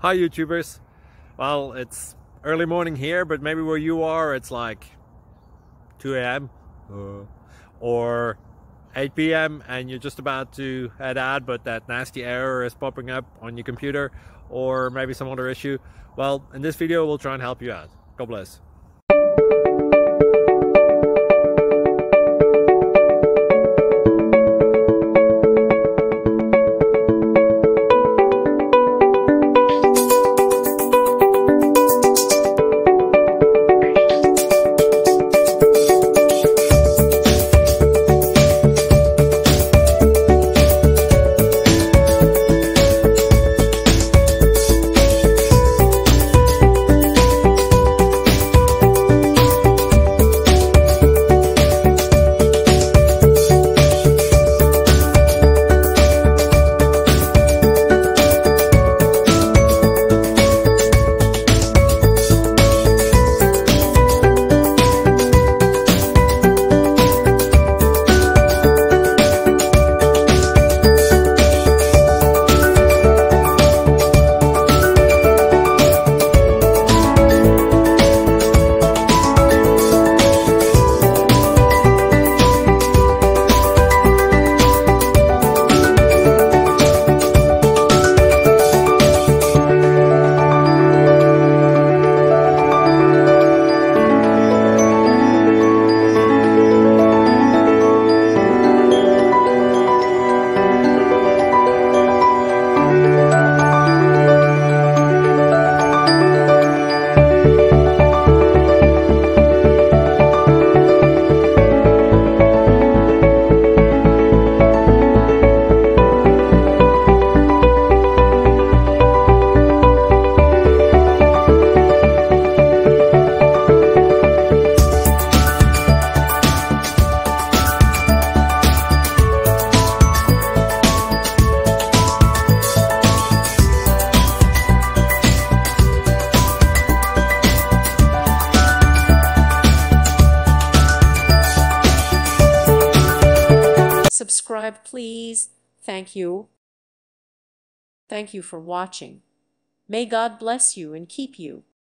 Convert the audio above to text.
Hi YouTubers. Well, it's early morning here, but maybe where you are it's like 2 a.m. or 8 p.m. and you're just about to head out, but that nasty error is popping up on your computer, or maybe some other issue. Well, in this video we'll try and help you out. God bless. Subscribe, please. Thank you. Thank you for watching. May God bless you and keep you.